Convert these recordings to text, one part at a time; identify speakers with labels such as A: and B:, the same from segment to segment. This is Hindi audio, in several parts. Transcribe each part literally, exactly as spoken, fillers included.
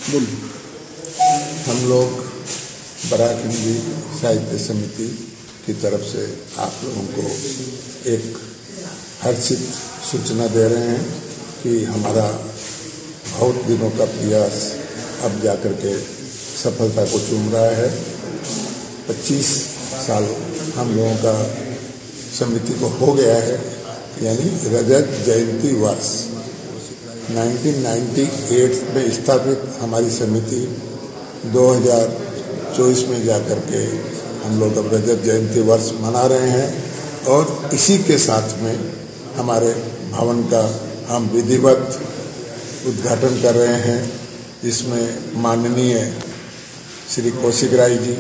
A: हम लोग बराक हिंदी साहित्य समिति की तरफ से आप लोगों को एक हर्षित सूचना दे रहे हैं कि हमारा बहुत दिनों का प्रयास अब जाकर के सफलता को चूम रहा है। पच्चीस साल हम लोगों का समिति को हो गया है, यानी रजत जयंती वर्ष उन्नीस सौ अट्ठानवे में स्थापित हमारी समिति दो हज़ार चौबीस में जाकर के हम लोग अब रजत जयंती वर्ष मना रहे हैं और इसी के साथ में हमारे भवन का हम विधिवत उद्घाटन कर रहे हैं, जिसमें माननीय श्री कौशिक राय जी,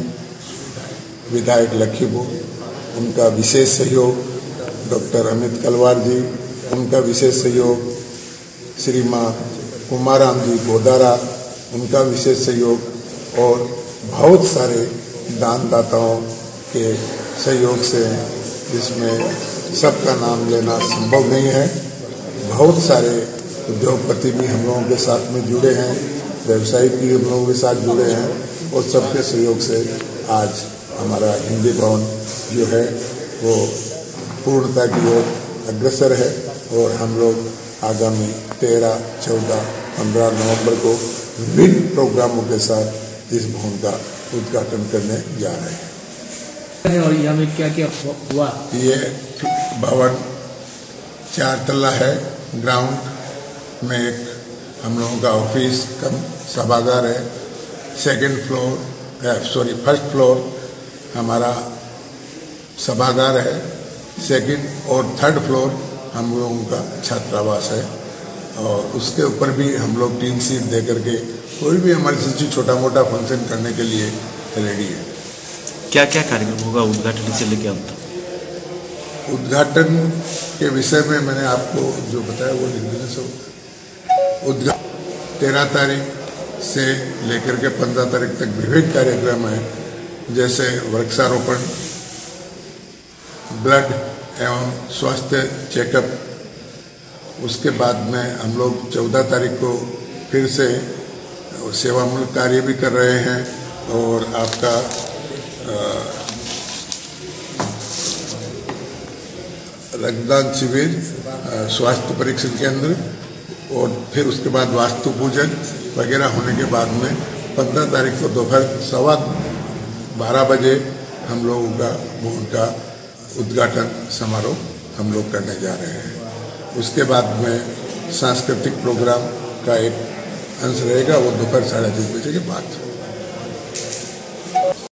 A: विधायक लखीपुर, उनका विशेष सहयोग, डॉक्टर अमित कलवार जी, उनका विशेष सहयोग, श्रीमान कुमाराम जी गोदारा, उनका विशेष सहयोग और बहुत सारे दानदाताओं के सहयोग से, जिसमें सबका नाम लेना संभव नहीं है। बहुत सारे उद्योगपति भी हम लोगों के साथ में जुड़े हैं, व्यवसायी भी हम लोगों के साथ जुड़े हैं और सबके सहयोग से आज हमारा हिंदी भवन जो है वो पूर्णता की ओर अग्रसर है और हम लोग आगामी तेरह, चौदह, पंद्रह नवंबर को विभिन्न प्रोग्रामों के साथ इस भवन का उद्घाटन करने जा रहे हैं।
B: और यहाँ में क्या क्या हुआ?
A: ये भवन चार तल्ला है। ग्राउंड में एक हम लोगों का ऑफिस कम सभागार है। Second floor sorry first floor हमारा सभागार है। सेकंड और थर्ड फ्लोर हम लोगों का छात्रावास है और उसके ऊपर भी हम लोग टीन सीट दे करके कोई भी इमरजेंसी छोटा मोटा फंक्शन करने के लिए रेडी है।
B: क्या क्या कार्यक्रम होगा उद्घाटन से लेकर अंत?
A: उद्घाटन के विषय में मैंने आपको जो बताया वो हिंदी में सब उद्घाटन तेरह तारीख से लेकर के पंद्रह तारीख तक विभिन्न कार्यक्रम है, जैसे वृक्षारोपण, ब्लड एवं स्वास्थ्य चेकअप। उसके बाद में हम लोग चौदह तारीख को फिर से सेवामूलक कार्य भी कर रहे हैं और आपका रक्तदान शिविर, स्वास्थ्य परीक्षण केंद्र और फिर उसके बाद वास्तु पूजन वगैरह होने के बाद में पंद्रह तारीख को दोपहर सवा बारह बजे हम लोगों का भवन का उद्घाटन समारोह हम लोग करने जा रहे हैं। उसके बाद में सांस्कृतिक प्रोग्राम का एक अंश रहेगा, वो दोपहर साढ़े तीन बजे के बाद।